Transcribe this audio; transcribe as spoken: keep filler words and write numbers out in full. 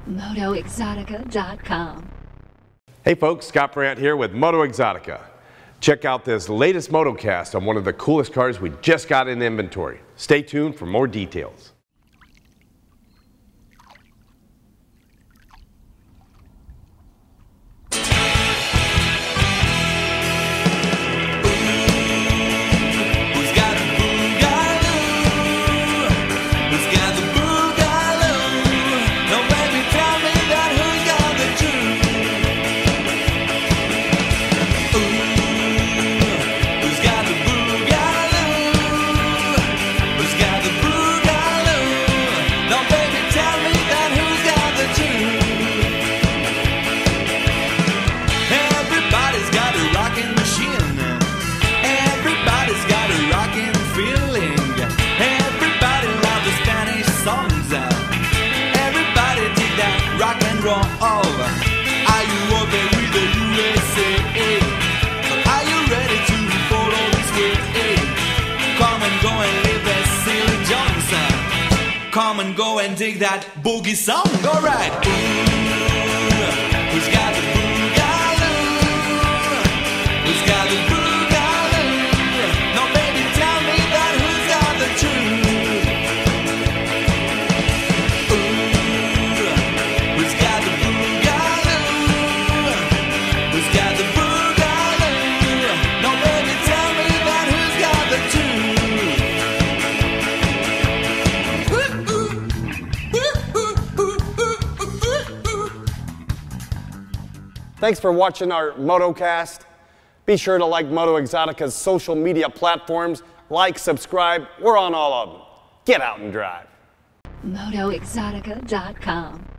Moto Exotica dot com. Hey folks, Scott Brandt here with MotoExotica. Check out this latest motocast on one of the coolest cars we just got in inventory. Stay tuned for more details. Are you okay with the U S A? Are you ready to follow this way? Come and go and live as Silly Johnson. Come and go and dig that boogie song. Alright. Who's got the boogaloo? Who's got the boogaloo? No, baby, tell me that who's got the truth? Thanks for watching our MotoCast. Be sure to like MotoExotica's social media platforms. Like, subscribe, we're on all of them. Get out and drive. Moto Exotica dot com.